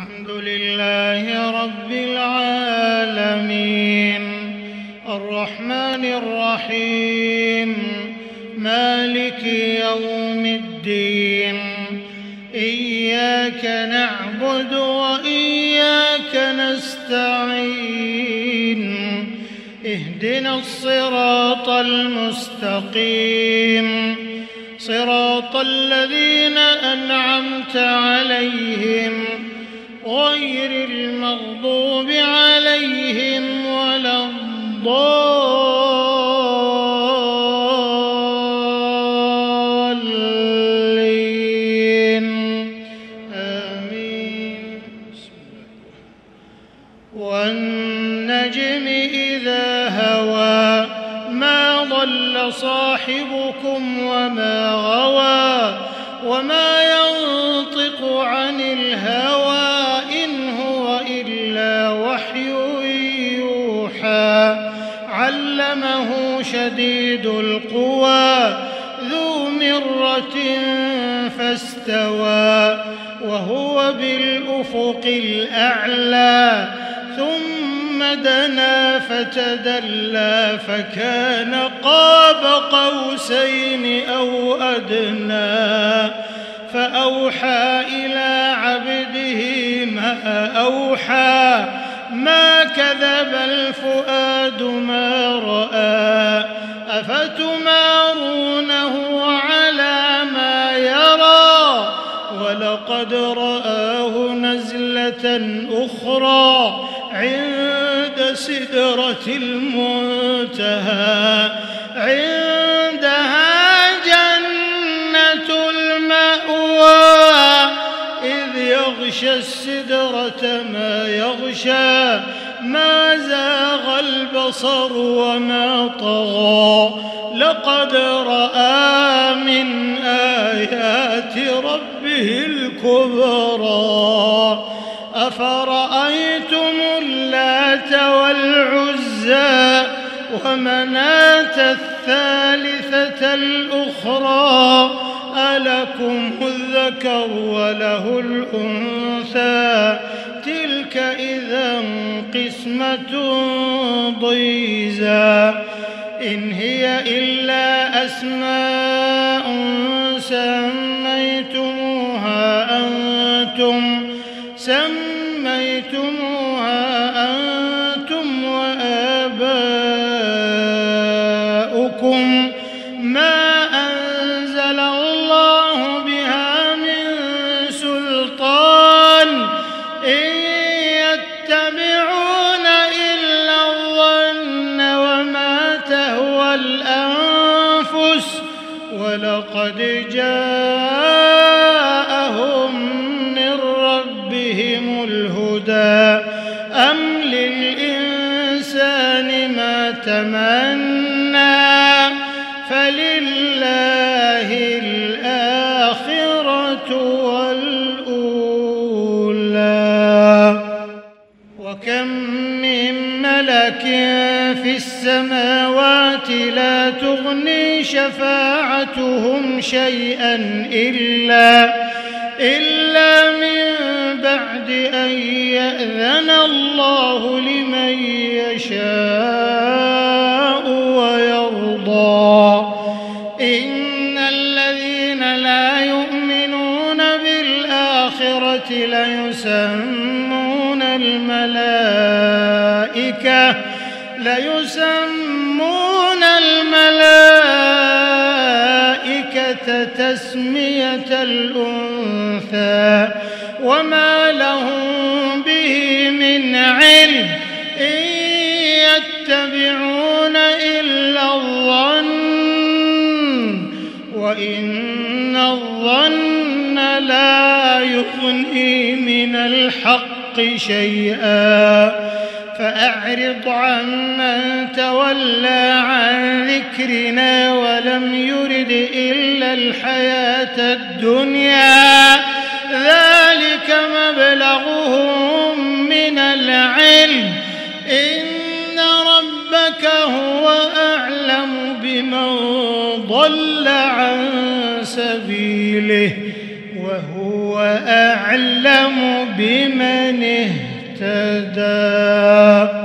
الحمد لله رب العالمين الرحمن الرحيم مالك يوم الدين إياك نعبد وإياك نستعين اهدنا الصراط المستقيم صراط الذين أنعمت عليهم غير المغضوب عليهم ولا الضالين آمين. والنجم إذا هوى ما ضل صاحبكم وما غوى وما ينطق عن الهوى إن هو إلا وحي يوحى علمه شديد القوى ذو مرة فاستوى وهو بالأفق الأعلى ثم دنا فتدلى فكان قاب قوسين أو أدنى فأوحى إلى عبده ما أوحى ما كذب الفؤاد ما رأى أفتمارونه على ما يرى ولقد رآه نزلة أخرى عند سدرة المنتهى عندها جنة المأوى إذ يغشى السدرة ما يغشى ما زاغ البصر وما طغى لقد رأى من آيات ربه الكبرى أفرأيتم اللات والعزى ومناة الثالثة الأخرى ألكم الذكر وله الأنثى تلك إذا قسمة ضيزى إن هي إلا أسماء سميتموها أنتم وآباؤكم ما أنزل الله بها من سلطان إن يتبعون إلا الظن وما تهوى الأنفس ولقد جاءهم من ربهم الهدى أم للإنسان ما تمنى فلله الآخرة والأولى وكم من ملك في السماوات لا تغني شفاعتهم شيئا إلا من بعد أن يأذن الله لمن يشاء ويرضى إن الذين لا يؤمنون بالآخرة ليسمون الملائكة تسمية الأنثى وما لهم به من علم إن يتبعون إلا الظن وإن الظن لا يغني من الحق شيئا فأعرض عمن تولى عن ذكرنا ولم يرد إلا الحياة الدنيا ذلك مبلغهم من العلم إن ربك هو أعلم بمن ضل عن سبيله وهو أعلم بمن لمن اهتدى.